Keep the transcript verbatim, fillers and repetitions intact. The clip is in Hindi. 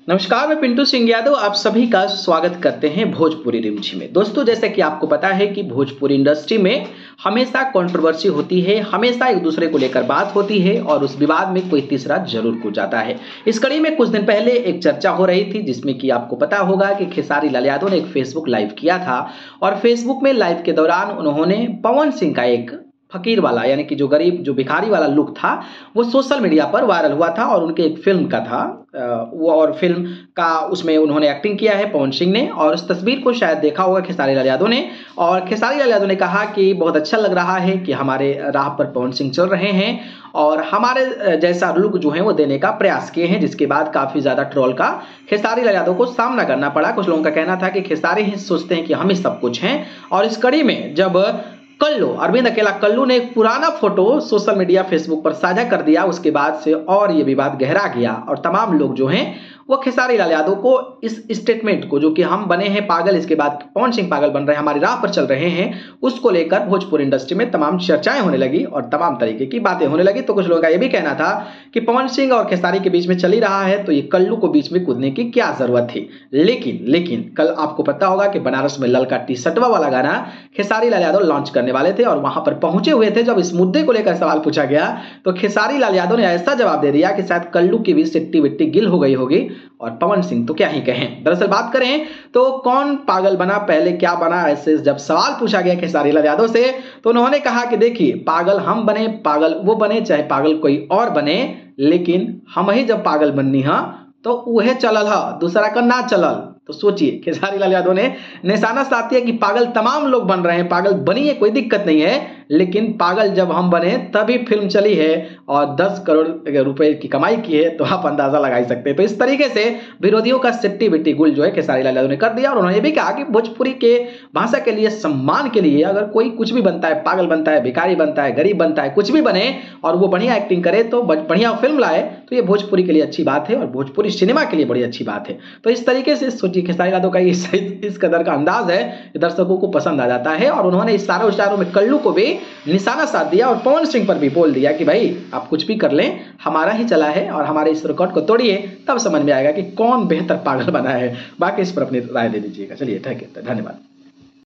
नमस्कार, मैं पिंटू सिंह यादव आप सभी का स्वागत करते हैं भोजपुरी रिमझिम में। दोस्तों, जैसे कि आपको पता है कि भोजपुरी इंडस्ट्री में हमेशा कंट्रोवर्सी होती है, हमेशा एक दूसरे को लेकर बात होती है और उस विवाद में कोई तीसरा जरूर कूद जाता है। इस कड़ी में कुछ दिन पहले एक चर्चा हो रही थी जिसमें कि आपको पता होगा कि खेसारी लाल यादव ने एक फेसबुक लाइव किया था और फेसबुक में लाइव के दौरान उन्होंने पवन सिंह का एक फकीर वाला यानी कि जो गरीब जो भिखारी वाला लुक था वो सोशल मीडिया पर वायरल हुआ था और उनके एक फिल्म का था वो और फिल्म का उसमें उन्होंने एक्टिंग किया है पवन सिंह ने। और उस तस्वीर को शायद देखा होगा खेसारी लाल यादव ने और खेसारी लाल यादव ने कहा कि बहुत अच्छा लग रहा है कि हमारे राह पर पवन सिंह चल रहे हैं और हमारे जैसा लुक जो है वो देने का प्रयास किए हैं, जिसके बाद काफी ज्यादा ट्रोल का खेसारी लाल यादव को सामना करना पड़ा। कुछ लोगों का कहना था कि खेसारी ही सोचते हैं कि हम ही सब कुछ हैं। और इस कड़ी में जब कल्लू अरविंद अकेला कल्लू ने एक पुराना फोटो सोशल मीडिया फेसबुक पर साझा कर दिया, उसके बाद से और ये विवाद गहरा गया और तमाम लोग जो हैं वो खेसारी लाल यादव को इस स्टेटमेंट को जो कि हम बने हैं पागल, इसके बाद पवन सिंह पागल बन रहे हैं, हमारी राह पर चल रहे हैं, उसको लेकर भोजपुरी इंडस्ट्री में तमाम चर्चाएं होने लगी और तमाम तरीके की बातें होने लगी। तो कुछ लोगों का यह भी कहना था कि पवन सिंह और खेसारी के बीच में चल ही रहा है तो ये कल्लू को बीच में कूदने की क्या जरूरत थी। लेकिन लेकिन कल आपको पता होगा कि बनारस में ललका टी शर्टवा वाला गाना खेसारी लाल यादव लॉन्च करने वाले थे और वहां पर पहुंचे हुए थे। जब इस मुद्दे को लेकर सवाल पूछा गया तो खेसारी लाल यादव ने ऐसा जवाब दे दिया कि शायद कल्लू की भी सिट्टी विट्टी गिल हो गई होगी और पवन सिंह तो क्या ही कहें। दरअसल बात करें तो कौन पागल बना, पहले क्या बना, ऐसे जब सवाल पूछा गया खेसारी लाल यादव से तो उन्होंने कहा कि देखिए, पागल हम बने, पागल वो बने, चाहे पागल कोई और बने, लेकिन हम ही जब पागल बननी है तो वह चलल है, दूसरा का ना चलल। तो सोचिए, खेसारी लाल यादव ने निशाना साध दिया कि पागल तमाम लोग बन रहे हैं, पागल बनिए, कोई दिक्कत नहीं है, लेकिन पागल जब हम बने तभी फिल्म चली है और दस करोड़ रुपए की कमाई की है, तो आप अंदाजा लगा ही सकते हैं। तो इस तरीके से विरोधियों का सिट्टी बिट्टी गुल जो है खेसारी लाल यादव ने कर दिया और उन्होंने भी कहा कि भोजपुरी के भाषा के लिए, सम्मान के लिए अगर कोई कुछ भी बनता है, पागल बनता है, भिखारी बनता है, गरीब बनता है, कुछ भी बने और वो बढ़िया एक्टिंग करे, तो बढ़िया फिल्म लाए, तो ये भोजपुरी के लिए अच्छी बात है और भोजपुरी सिनेमा के लिए बड़ी अच्छी बात है। तो इस तरीके से सोचिए, खेसारी यादव का इस, इस कदर का अंदाज है, दर्शकों को पसंद आ जाता है और उन्होंने इस सारे इशारों में कल्लू को भी निशाना साध दिया और पवन सिंह पर भी बोल दिया कि भाई आप कुछ भी कर लें, हमारा ही चला है और हमारे इस रिकॉर्ड को तोड़िए, तब समझ में आएगा कि कौन बेहतर पागल बना है। बाकी इस पर अपनी राय दे दीजिएगा। चलिए, ठीक है, धन्यवाद।